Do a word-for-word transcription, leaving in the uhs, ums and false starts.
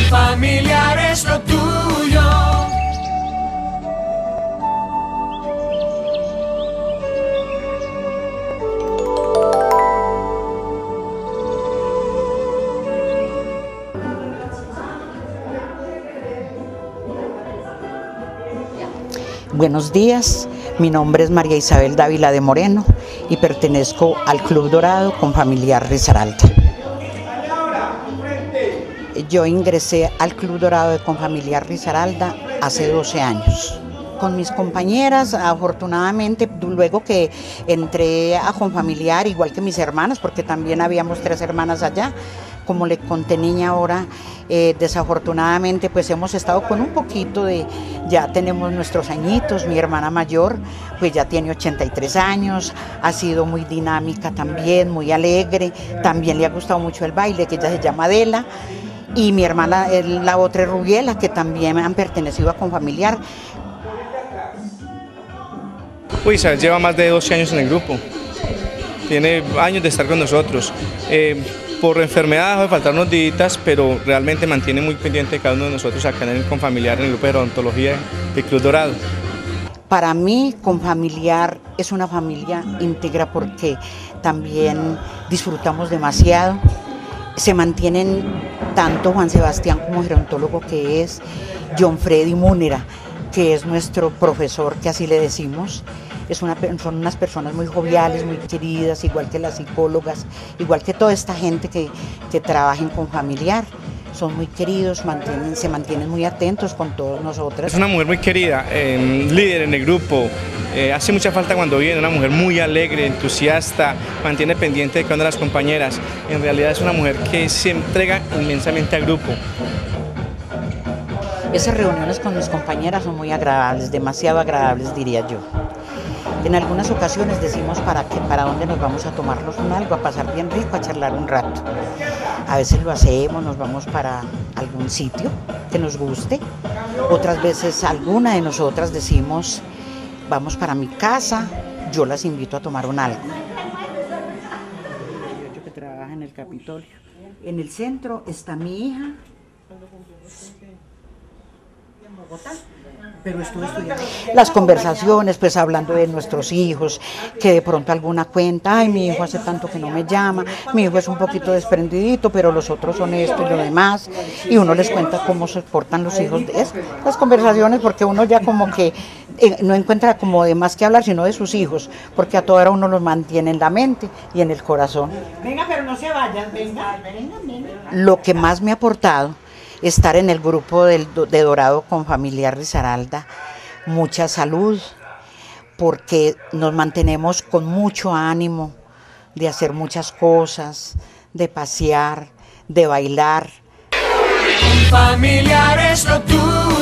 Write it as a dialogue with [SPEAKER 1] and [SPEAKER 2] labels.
[SPEAKER 1] Familiar es lo tuyo.
[SPEAKER 2] Buenos días, mi nombre es María Isabel Dávila de Moreno y pertenezco al Club Dorado Confamiliar Risaralda. Yo ingresé al Club Dorado de Confamiliar Risaralda hace doce años. Con mis compañeras, afortunadamente, luego que entré a Confamiliar, igual que mis hermanas, porque también habíamos tres hermanas allá, como le conté niña ahora, eh, desafortunadamente pues hemos estado con un poquito de, ya tenemos nuestros añitos, mi hermana mayor pues ya tiene ochenta y tres años, ha sido muy dinámica también, muy alegre, también le ha gustado mucho el baile, que ella se llama Adela, y mi hermana, la otra es Rubiela, que también han pertenecido a Confamiliar.
[SPEAKER 3] Uy, Isabel lleva más de doce años en el grupo, tiene años de estar con nosotros. Eh, por enfermedad dejó de faltar unos días, pero realmente mantiene muy pendiente de cada uno de nosotros acá en el Confamiliar, en el grupo de odontología del Club Dorado.
[SPEAKER 2] Para mí, Confamiliar es una familia íntegra porque también disfrutamos demasiado. Se mantienen tanto Juan Sebastián como gerontólogo que es, John Freddy Múnera, que es nuestro profesor, que así le decimos. Es una, son unas personas muy joviales, muy queridas, igual que las psicólogas, igual que toda esta gente que, que trabaja en Confamiliar. Son muy queridos, mantienen, se mantienen muy atentos con todos nosotros.
[SPEAKER 3] Es una mujer muy querida, eh, líder en el grupo, eh, hace mucha falta cuando viene, una mujer muy alegre, entusiasta, mantiene pendiente de cada una de las compañeras. En realidad es una mujer que se entrega inmensamente al grupo.
[SPEAKER 2] Esas reuniones con mis compañeras son muy agradables, demasiado agradables diría yo. En algunas ocasiones decimos para, qué, para dónde nos vamos a tomarnos un algo, a pasar bien rico, a charlar un rato. A veces lo hacemos, nos vamos para algún sitio que nos guste. Otras veces alguna de nosotras decimos, vamos para mi casa, yo las invito a tomar un algo. Yo que trabaja en el Capitolio. En el centro está mi hija. En Bogotá. Pero estuve estudiando. Las conversaciones, pues hablando de nuestros hijos, que de pronto alguna cuenta, ay, mi hijo hace tanto que no me llama, mi hijo es un poquito desprendidito, pero los otros son esto y lo demás, y uno les cuenta cómo se portan los hijos de eso. Las conversaciones, porque uno ya como que eh, no encuentra como de más que hablar, sino de sus hijos, porque a toda hora uno los mantiene en la mente y en el corazón.
[SPEAKER 4] Venga, pero no se vayan, venga, venga, venga.
[SPEAKER 2] Lo que más me ha aportado estar en el grupo del, de Dorado Confamiliar Risaralda, mucha salud, porque nos mantenemos con mucho ánimo de hacer muchas cosas, de pasear, de bailar.
[SPEAKER 1] Confamiliar es lo tuyo.